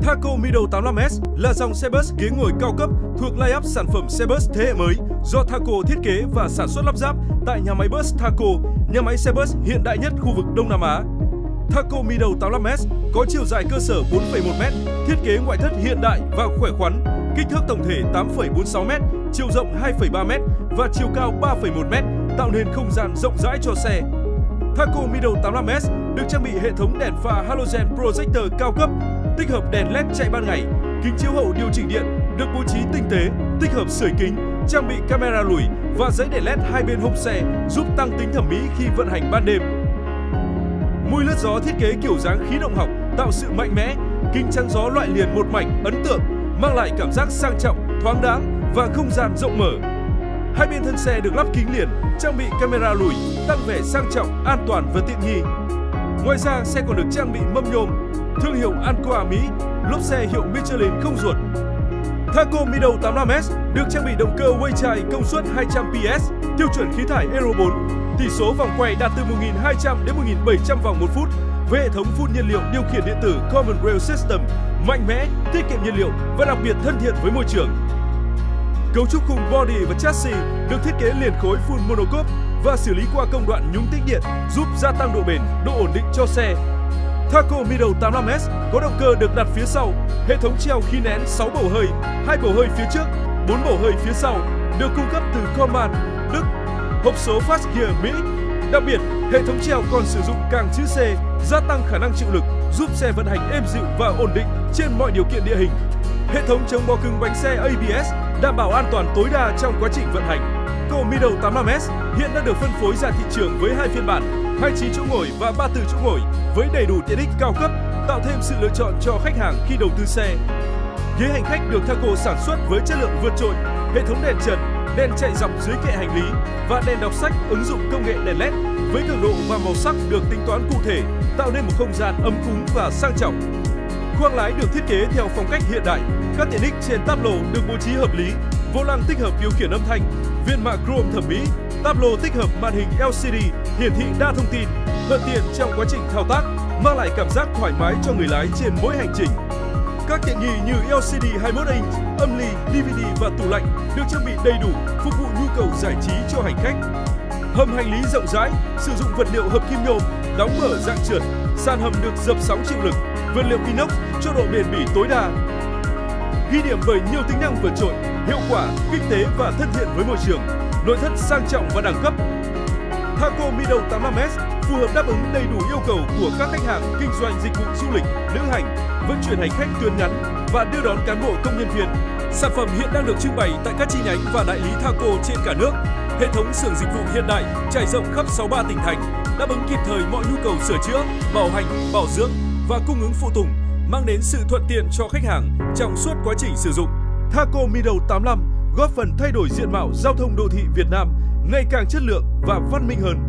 Thaco Middle 85S là dòng xe bus ghế ngồi cao cấp thuộc line-up sản phẩm xe bus thế hệ mới do Thaco thiết kế và sản xuất lắp ráp tại nhà máy bus Thaco, nhà máy xe bus hiện đại nhất khu vực Đông Nam Á. Thaco Middle 85S có chiều dài cơ sở 4,1m, thiết kế ngoại thất hiện đại và khỏe khoắn, kích thước tổng thể 8,46m, chiều rộng 2,3m và chiều cao 3,1m, tạo nên không gian rộng rãi cho xe. Thaco Middle 85S được trang bị hệ thống đèn pha halogen projector cao cấp, tích hợp đèn LED chạy ban ngày, kính chiếu hậu điều chỉnh điện được bố trí tinh tế, tích hợp sưởi kính, trang bị camera lùi và dãy đèn LED hai bên hông xe giúp tăng tính thẩm mỹ khi vận hành ban đêm. Mui lướt gió thiết kế kiểu dáng khí động học tạo sự mạnh mẽ, kính chắn gió loại liền một mảnh ấn tượng, mang lại cảm giác sang trọng, thoáng đãng và không gian rộng mở. Hai bên thân xe được lắp kính liền, trang bị camera lùi, tăng vẻ sang trọng, an toàn và tiện nghi. Ngoài ra, xe còn được trang bị mâm nhôm, thương hiệu Ancoa Mỹ, lốp xe hiệu Michelin không ruột. Thaco Middle 85S được trang bị động cơ Weichai công suất 200 PS, tiêu chuẩn khí thải Euro 4, tỷ số vòng quay đạt từ 1.200 đến 1.700 vòng một phút, với hệ thống phun nhiên liệu điều khiển điện tử Common Rail System, mạnh mẽ, tiết kiệm nhiên liệu và đặc biệt thân thiện với môi trường. Cấu trúc khung body và chassis được thiết kế liền khối full monocoque và xử lý qua công đoạn nhúng tĩnh điện giúp gia tăng độ bền, độ ổn định cho xe. Thaco Middle 85S có động cơ được đặt phía sau, hệ thống treo khí nén 6 bầu hơi, 2 bầu hơi phía trước, 4 bầu hơi phía sau, được cung cấp từ Command, Đức, hộp số Fast Gear Mỹ. Đặc biệt, hệ thống treo còn sử dụng càng chữ C, gia tăng khả năng chịu lực, giúp xe vận hành êm dịu và ổn định trên mọi điều kiện địa hình. Hệ thống chống bó cứng bánh xe ABS đảm bảo an toàn tối đa trong quá trình vận hành. Thaco Middle 85S hiện đã được phân phối ra thị trường với hai phiên bản, 29 chỗ ngồi và 34 chỗ ngồi với đầy đủ tiện ích cao cấp, tạo thêm sự lựa chọn cho khách hàng khi đầu tư xe. Ghế hành khách được Thaco sản xuất với chất lượng vượt trội, hệ thống đèn trần, đèn chạy dọc dưới kệ hành lý và đèn đọc sách ứng dụng công nghệ đèn LED với cường độ và màu sắc được tính toán cụ thể, tạo nên một không gian ấm cúng và sang trọng. Khoang lái được thiết kế theo phong cách hiện đại, các tiện ích trên táp lô được bố trí hợp lý, vô lăng tích hợp điều khiển âm thanh, viền mạ chrome thẩm mỹ, táp lô tích hợp màn hình LCD hiển thị đa thông tin, thuận tiện trong quá trình thao tác, mang lại cảm giác thoải mái cho người lái trên mỗi hành trình. Các tiện nghi như LCD 21 inch, âm ly, DVD và tủ lạnh được trang bị đầy đủ phục vụ nhu cầu giải trí cho hành khách. Hầm hành lý rộng rãi, sử dụng vật liệu hợp kim nhôm, đóng mở dạng trượt, sàn hầm được dập sóng chịu lực, vật liệu inox cho độ bền bỉ tối đa. Ghi điểm bởi nhiều tính năng vượt trội, hiệu quả, kinh tế và thân thiện với môi trường, nội thất sang trọng và đẳng cấp. Thaco Middle 85S phù hợp đáp ứng đầy đủ yêu cầu của các khách hàng kinh doanh dịch vụ du lịch, lữ hành, vận chuyển hành khách tuyến ngắn và đưa đón cán bộ công nhân viên. Sản phẩm hiện đang được trưng bày tại các chi nhánh và đại lý Thaco trên cả nước. Hệ thống xưởng dịch vụ hiện đại trải rộng khắp 63 tỉnh thành, đáp ứng kịp thời mọi nhu cầu sửa chữa, bảo hành, bảo dưỡng và cung ứng phụ tùng, mang đến sự thuận tiện cho khách hàng trong suốt quá trình sử dụng. Thaco Middle 85 góp phần thay đổi diện mạo giao thông đô thị Việt Nam ngày càng chất lượng và văn minh hơn.